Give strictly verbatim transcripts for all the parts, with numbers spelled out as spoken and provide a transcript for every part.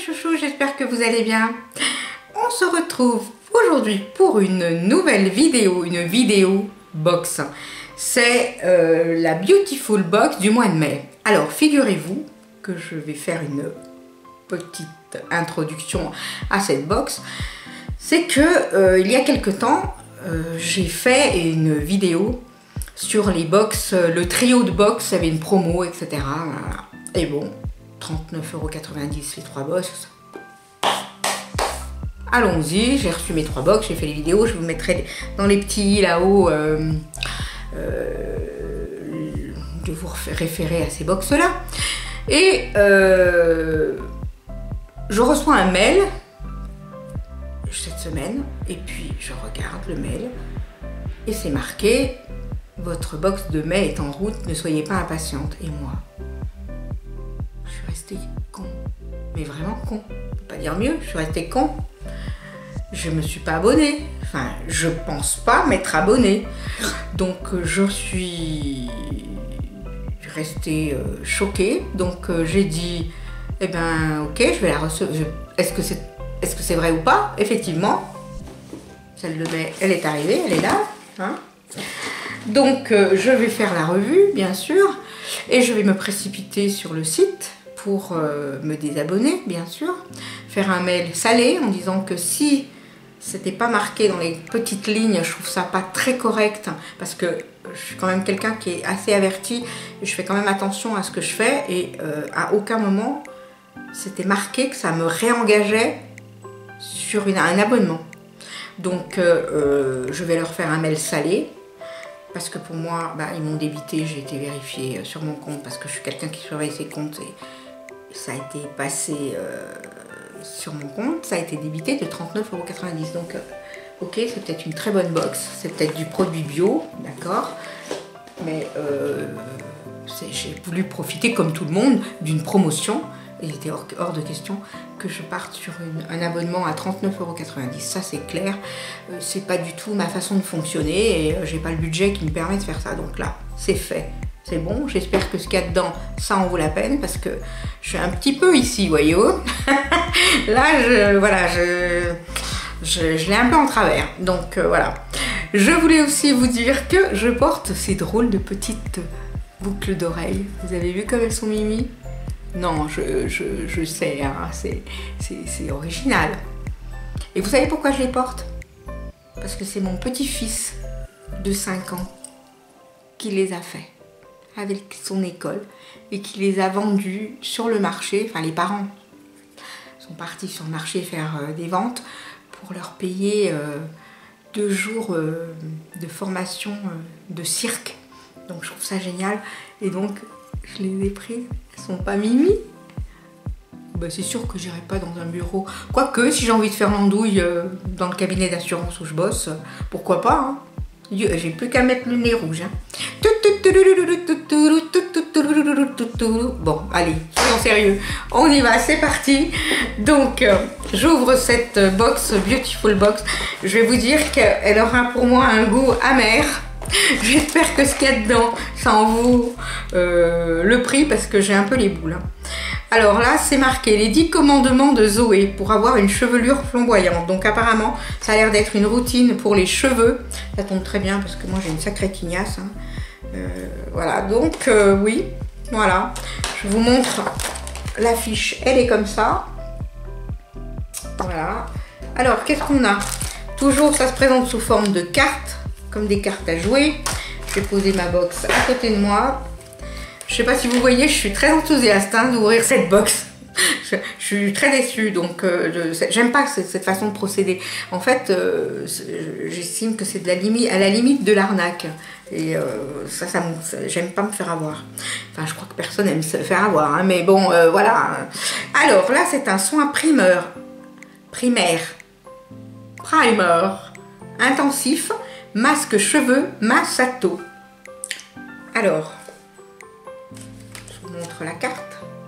chouchous, j'espère que vous allez bien. On se retrouve aujourd'hui pour une nouvelle vidéo, une vidéo box. C'est euh, la Beautiful Box du mois de mai. Alors, figurez-vous que je vais faire une petite introduction à cette box. C'est que euh, il y a quelque temps, euh, j'ai fait une vidéo sur les box, le trio de box, il y avait une promo, et cetera. Et bon, trente-neuf euros quatre-vingt-dix les trois box. Allons-y, j'ai reçu mes trois box, j'ai fait les vidéos, je vous mettrai dans les petits là-haut euh, euh, de vous référer à ces box-là. Et euh, je reçois un mail cette semaine, et puis je regarde le mail, et c'est marqué « Votre box de mai est en route, ne soyez pas impatiente ». Et moi, je suis restée con, mais vraiment con, on peut pas dire mieux, je suis restée con. Je me suis pas abonnée, enfin je pense pas m'être abonnée, donc je suis restée euh, choquée, donc euh, j'ai dit eh ben ok, je vais la recevoir, est-ce que c'est est-ce que c'est vrai ou pas? Effectivement, celle de mai, elle est arrivée, elle est là, hein. Donc euh, je vais faire la revue bien sûr, et je vais me précipiter sur le site pour euh, me désabonner bien sûr, faire un mail salé en disant que si c'était pas marqué dans les petites lignes, je trouve ça pas très correct, parce que je suis quand même quelqu'un qui est assez averti, et je fais quand même attention à ce que je fais, et euh, à aucun moment c'était marqué que ça me réengageait sur une, un abonnement. Donc euh, je vais leur faire un mail salé, parce que pour moi, bah, ils m'ont débité, j'ai été vérifiée sur mon compte, parce que je suis quelqu'un qui surveille ses comptes, et ça a été passé euh, sur mon compte, ça a été débité de trente-neuf euros quatre-vingt-dix. Donc, euh, ok, c'est peut-être une très bonne box, c'est peut-être du produit bio, d'accord, mais euh, j'ai voulu profiter, comme tout le monde, d'une promotion. Il était hors, hors de question que je parte sur une, un abonnement à trente-neuf euros quatre-vingt-dix. Ça, c'est clair. Euh, c'est pas du tout ma façon de fonctionner, et euh, j'ai pas le budget qui me permet de faire ça. Donc là, c'est fait. C'est bon. J'espère que ce qu'il y a dedans, ça en vaut la peine, parce que je suis un petit peu ici, voyez-vous. Là, je, voilà, je, je, je l'ai un peu en travers. Donc euh, voilà. Je voulais aussi vous dire que je porte ces drôles de petites boucles d'oreilles. Vous avez vu comme elles sont mimi? Non, je, je, je sais, hein, c'est original. Et vous savez pourquoi je les porte? Parce que c'est mon petit-fils de cinq ans qui les a fait avec son école, et qui les a vendus sur le marché. Enfin, les parents sont partis sur le marché faire euh, des ventes pour leur payer euh, deux jours euh, de formation euh, de cirque. Donc je trouve ça génial, et donc je les ai pris. Elles sont pas mimi. Ben, c'est sûr que j'irai pas dans un bureau. Quoique, si j'ai envie de faire l'andouille euh, dans le cabinet d'assurance où je bosse, euh, pourquoi pas, hein. J'ai plus qu'à mettre le nez rouge, hein. Bon, allez, soyons sérieux. On y va, c'est parti. Donc, euh, j'ouvre cette box, Beautiful Box. Je vais vous dire qu'elle aura pour moi un goût amer. J'espère que ce qu'il y a dedans, ça en vaut euh, le prix, parce que j'ai un peu les boules. Alors là, c'est marqué les dix commandements de Zoé pour avoir une chevelure flamboyante. Donc apparemment, ça a l'air d'être une routine pour les cheveux. Ça tombe très bien, parce que moi j'ai une sacrée tignasse, hein. Euh, voilà, donc euh, oui, voilà. Je vous montre l'affiche, elle est comme ça. Voilà. Alors, qu'est-ce qu'on a? Toujours, ça se présente sous forme de cartes, comme des cartes à jouer. Je vais poser ma box à côté de moi. Je sais pas si vous voyez, je suis très enthousiaste hein, d'ouvrir cette box. Je, je suis très déçue, donc euh, j'aime pas cette, cette façon de procéder. En fait, euh, j'estime que c'est de la limite, à la limite de l'arnaque. Et euh, ça, ça, ça j'aime pas me faire avoir. Enfin, je crois que personne aime se faire avoir, hein, mais bon, euh, voilà. Alors là, c'est un soin primeur, primaire, primer, intensif, masque cheveux, Massato. Alors, je vous montre la carte.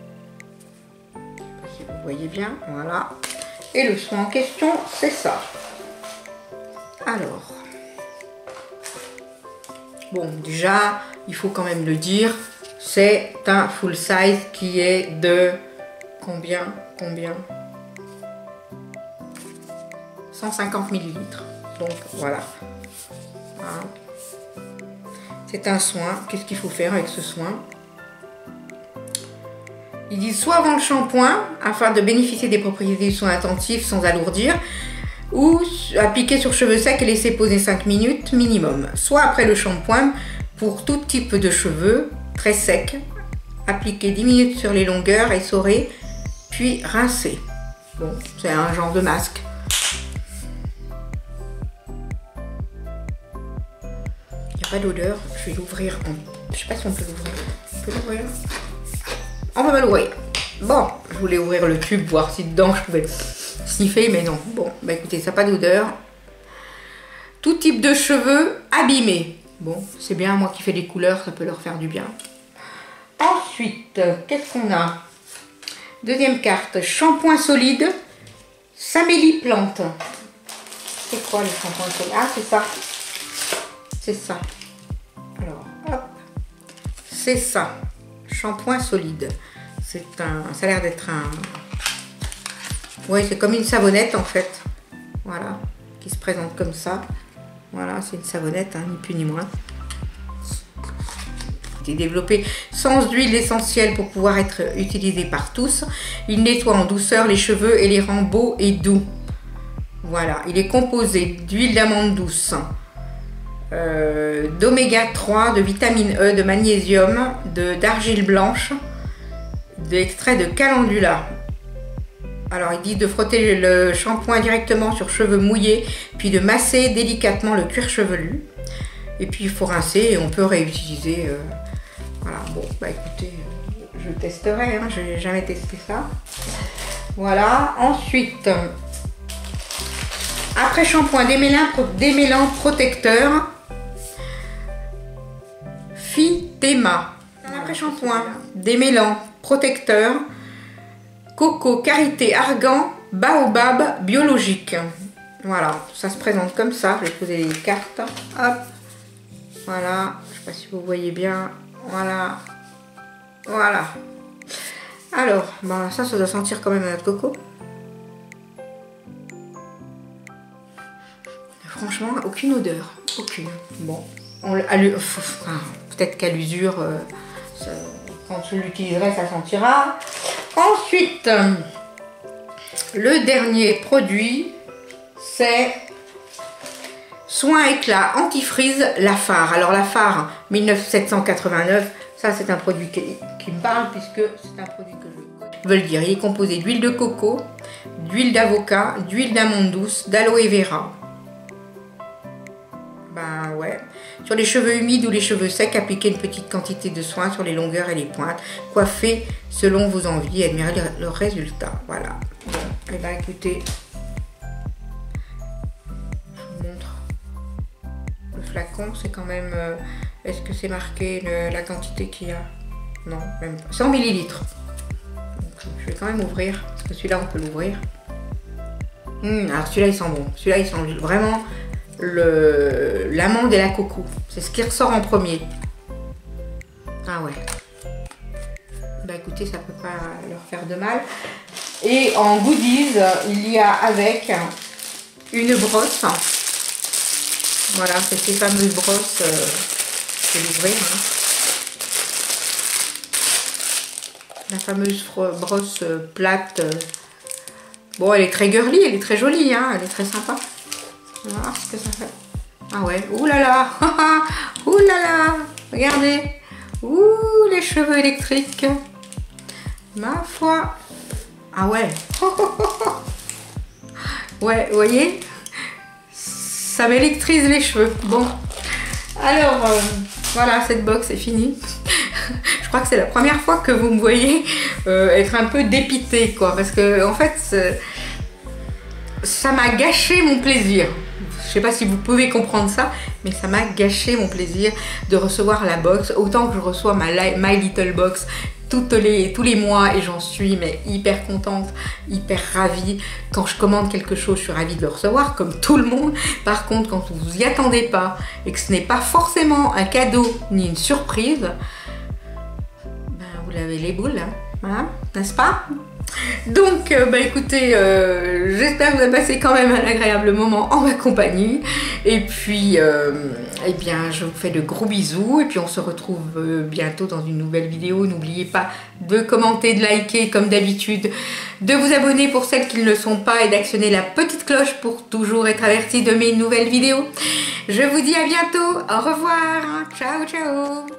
Si vous voyez bien, voilà. Et le soin en question, c'est ça. Alors, bon, déjà, il faut quand même le dire, c'est un full size qui est de combien, combien cent cinquante millilitres. Donc voilà. Voilà. C'est un soin. Qu'est-ce qu'il faut faire avec ce soin? Ils disent soit avant le shampoing, afin de bénéficier des propriétés du soin intensif sans alourdir, ou appliquer sur cheveux secs et laisser poser cinq minutes minimum. Soit après le shampoing, pour tout type de cheveux très secs, appliquer dix minutes sur les longueurs, essorer, puis rincer. Bon, c'est un genre de masque. Il n'y a pas d'odeur, je vais l'ouvrir. En... Je sais pas si on peut l'ouvrir. On peut l'ouvrir. On va l'ouvrir. Bon, je voulais ouvrir le tube, voir si dedans je pouvais sniffer, mais non. Bon, bah écoutez, ça n'a pas d'odeur. Tout type de cheveux abîmés. Bon, c'est bien, moi qui fais des couleurs, ça peut leur faire du bien. Ensuite, qu'est-ce qu'on a? Deuxième carte, shampoing solide, Samélie Plante. C'est quoi le shampoing solide? Ah, c'est ça. C'est ça. Alors, hop. C'est ça. Shampoing solide. C'est un... Ça a l'air d'être un... Oui, c'est comme une savonnette en fait. Voilà. Qui se présente comme ça. Voilà, c'est une savonnette, hein, ni plus ni moins. Il est développé sans huile essentielle pour pouvoir être utilisé par tous. Il nettoie en douceur les cheveux et les rend beaux et doux. Voilà, il est composé d'huile d'amande douce, euh, d'oméga trois, de vitamine E, de magnésium, d'argile blanche, d'extrait de calendula. Alors il dit de frotter le shampoing directement sur cheveux mouillés, puis de masser délicatement le cuir chevelu. Et puis il faut rincer et on peut réutiliser. Euh, voilà, bon, bah écoutez, je testerai, hein, je n'ai jamais testé ça. Voilà, ensuite, après shampoing, démêlant, démêlant protecteur, Phytéma. Après shampoing, démêlant protecteur, coco, karité, argan, baobab biologique. Voilà, ça se présente comme ça. Je vais poser les cartes. Hop. Voilà. Je ne sais pas si vous voyez bien. Voilà. Voilà. Alors, ben ça, ça doit sentir quand même la coco. Franchement, aucune odeur. Aucune. Bon. Peut-être qu'à l'usure, euh, quand je l'utiliserai, ça sentira. Ensuite, le dernier produit, c'est Soin Éclat Antifreeze Lafarge. Alors Lafarge mille sept cent quatre-vingt-neuf, ça c'est un produit qui, qui me parle puisque c'est un produit que je veux le dire. Il est composé d'huile de coco, d'huile d'avocat, d'huile d'amande douce, d'aloe vera. Ben ouais. Sur les cheveux humides ou les cheveux secs, appliquez une petite quantité de soin sur les longueurs et les pointes. Coiffez selon vos envies et admirez le, le résultat. Voilà. Bon, et ben écoutez, je vous montre le flacon. C'est quand même. Euh, Est-ce que c'est marqué le, la quantité qu'il y a? Non, même pas. cent millilitres. Donc, je vais quand même ouvrir parce que celui-là on peut l'ouvrir. Mmh, alors celui-là il sent bon. Celui-là il sent vraiment l'amande et la coco. C'est ce qui ressort en premier. Ah ouais. Bah écoutez, ça peut pas leur faire de mal. Et en goodies, il y a avec une brosse. Voilà, c'est ces fameuses brosses. Euh, je vais l'ouvrir. Hein. La fameuse brosse plate. Bon, elle est très girly, elle est très jolie, hein, elle est très sympa. On va voir ce que ça fait. Ah ouais, ouh là là, ouh là là, regardez, ouh les cheveux électriques, ma foi. Ah ouais, ouais, vous voyez, ça m'électrise les cheveux. Bon, alors euh, voilà, cette box est finie. Je crois que c'est la première fois que vous me voyez euh, être un peu dépitée, quoi, parce que en fait, ça m'a gâché mon plaisir. Je sais pas si vous pouvez comprendre ça, mais ça m'a gâché mon plaisir de recevoir la box. Autant que je reçois ma My Little Box toutes les, tous les mois et j'en suis mais hyper contente, hyper ravie. Quand je commande quelque chose, je suis ravie de le recevoir comme tout le monde. Par contre, quand vous y attendez pas et que ce n'est pas forcément un cadeau ni une surprise, ben vous l'avez les boules, hein, voilà, n'est-ce pas? Donc, euh, bah écoutez, euh, j'espère que vous avez passé quand même un agréable moment en ma compagnie. Et puis, euh, eh bien, je vous fais de gros bisous. Et puis, on se retrouve euh, bientôt dans une nouvelle vidéo. N'oubliez pas de commenter, de liker comme d'habitude, de vous abonner pour celles qui ne le sont pas et d'actionner la petite cloche pour toujours être averti de mes nouvelles vidéos. Je vous dis à bientôt. Au revoir. Ciao, ciao.